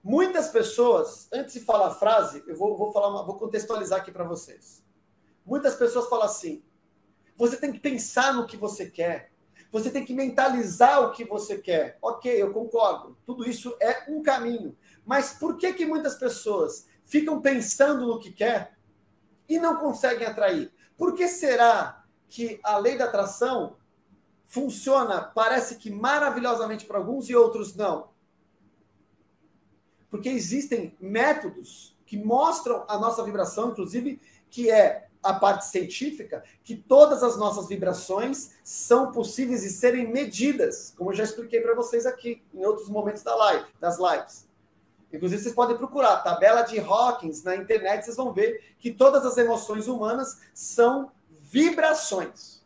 Muitas pessoas, antes de falar a frase, eu vou contextualizar aqui para vocês. Muitas pessoas falam assim: você tem que pensar no que você quer, você tem que mentalizar o que você quer. Ok, eu concordo, tudo isso é um caminho. Mas por que muitas pessoas ficam pensando no que quer e não conseguem atrair? Por que será que a lei da atração funciona, parece que maravilhosamente para alguns e outros não? Porque existem métodos que mostram a nossa vibração, inclusive, que é a parte científica, que todas as nossas vibrações são possíveis de serem medidas, como eu já expliquei para vocês aqui, em outros momentos das lives. Inclusive, vocês podem procurar tabela de Hawkins na internet, vocês vão ver que todas as emoções humanas são vibrações.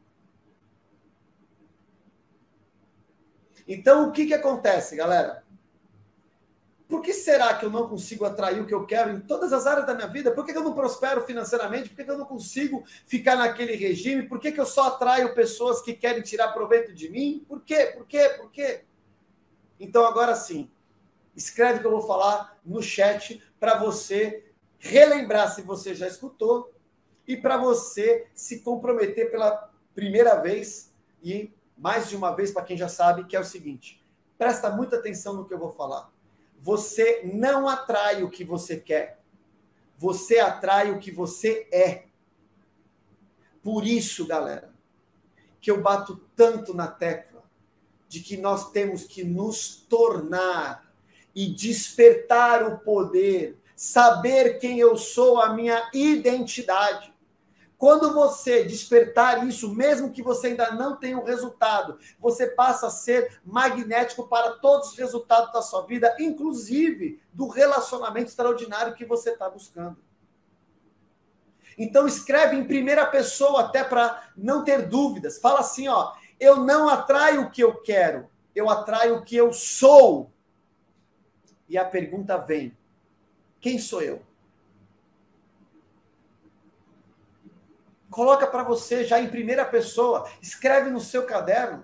Então, o que acontece, galera? Por que será que eu não consigo atrair o que eu quero em todas as áreas da minha vida? Por que eu não prospero financeiramente? Por que eu não consigo ficar naquele regime? Por que eu só atraio pessoas que querem tirar proveito de mim? Por quê? Por quê? Por quê? Então, agora sim, escreve o que eu vou falar no chat para você relembrar se você já escutou e para você se comprometer pela primeira vez e mais de uma vez para quem já sabe, que é o seguinte: presta muita atenção no que eu vou falar. Você não atrai o que você quer. Você atrai o que você é. Por isso, galera, que eu bato tanto na tecla de que nós temos que nos tornar e despertar o poder, saber quem eu sou, a minha identidade. Quando você despertar isso, mesmo que você ainda não tenha um resultado, você passa a ser magnético para todos os resultados da sua vida, inclusive do relacionamento extraordinário que você está buscando. Então escreve em primeira pessoa, até para não ter dúvidas. Fala assim, ó: eu não atraio o que eu quero, eu atraio o que eu sou. E a pergunta vem: quem sou eu? Coloca para você já em primeira pessoa. Escreve no seu caderno.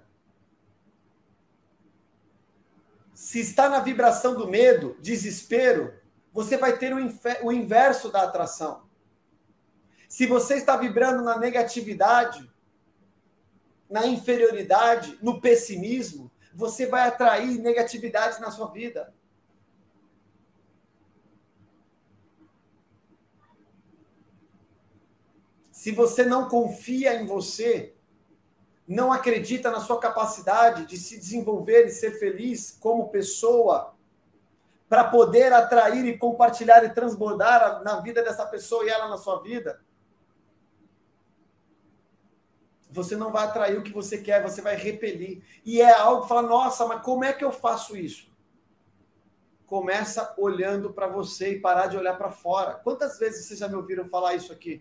Se está na vibração do medo, desespero, você vai ter o inverso da atração. Se você está vibrando na negatividade, na inferioridade, no pessimismo, você vai atrair negatividade na sua vida. Se você não confia em você, não acredita na sua capacidade de se desenvolver e ser feliz como pessoa, para poder atrair e compartilhar e transbordar na vida dessa pessoa e ela na sua vida, você não vai atrair o que você quer, você vai repelir. E é algo que fala: nossa, mas como é que eu faço isso? Começa olhando para você e parar de olhar para fora. Quantas vezes vocês já me ouviram falar isso aqui?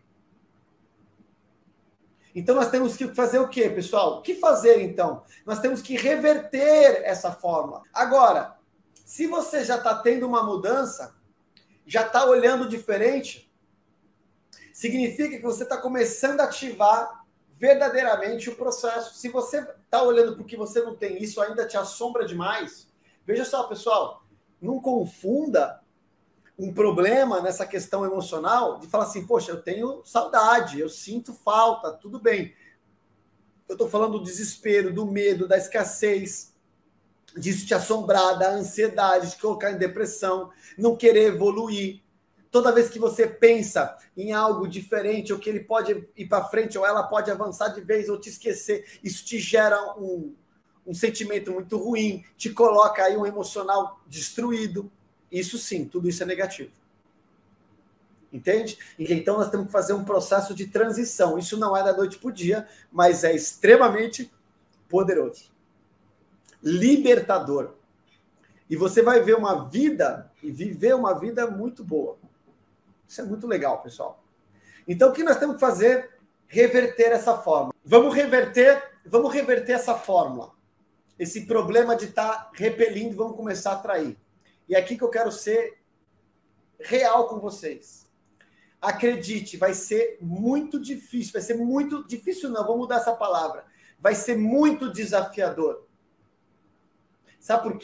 Então, nós temos que fazer o quê, pessoal? O que fazer, então? Nós temos que reverter essa forma. Agora, se você já está tendo uma mudança, já está olhando diferente, significa que você está começando a ativar verdadeiramente o processo. Se você está olhando porque você não tem isso, ainda te assombra demais. Veja só, pessoal, não confunda um problema nessa questão emocional de falar assim: poxa, eu tenho saudade, eu sinto falta, tudo bem. Eu estou falando do desespero, do medo, da escassez, disso te assombrar, da ansiedade, de colocar em depressão, não querer evoluir. Toda vez que você pensa em algo diferente, ou que ele pode ir para frente, ou ela pode avançar de vez, ou te esquecer, isso te gera um sentimento muito ruim, te coloca aí um emocional destruído. Isso sim, tudo isso é negativo. Entende? Então nós temos que fazer um processo de transição. Isso não é da noite para o dia, mas é extremamente poderoso. Libertador. E você vai ver uma vida e viver uma vida muito boa. Isso é muito legal, pessoal. Então o que nós temos que fazer? Reverter essa forma. Vamos reverter essa fórmula. Esse problema de estar repelindo, vamos começar a atrair. E é aqui que eu quero ser real com vocês. Acredite, vai ser muito difícil. Vai ser muito difícil, não, vou mudar essa palavra. Vai ser muito desafiador. Sabe por quê?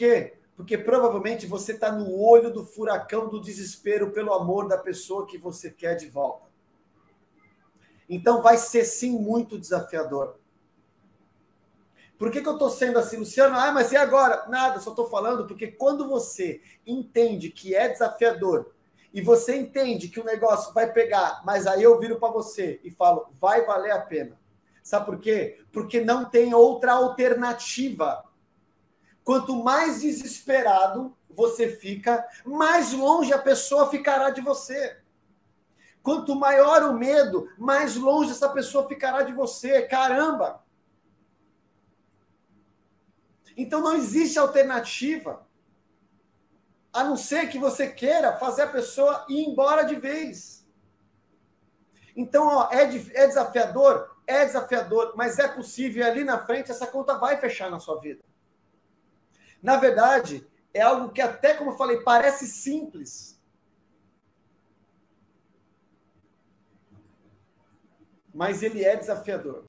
Porque provavelmente você está no olho do furacão do desespero pelo amor da pessoa que você quer de volta. Então vai ser sim muito desafiador. Por que eu estou sendo assim, Luciano? Ah, mas e agora? Nada, só estou falando porque quando você entende que é desafiador e você entende que o negócio vai pegar, mas aí eu viro para você e falo, vai valer a pena. Sabe por quê? Porque não tem outra alternativa. Quanto mais desesperado você fica, mais longe a pessoa ficará de você. Quanto maior o medo, mais longe essa pessoa ficará de você. Caramba! Então não existe alternativa, a não ser que você queira fazer a pessoa ir embora de vez. Então, ó, é desafiador, mas é possível, e ali na frente essa conta vai fechar na sua vida. Na verdade, é algo que até, como eu falei, parece simples. Mas ele é desafiador.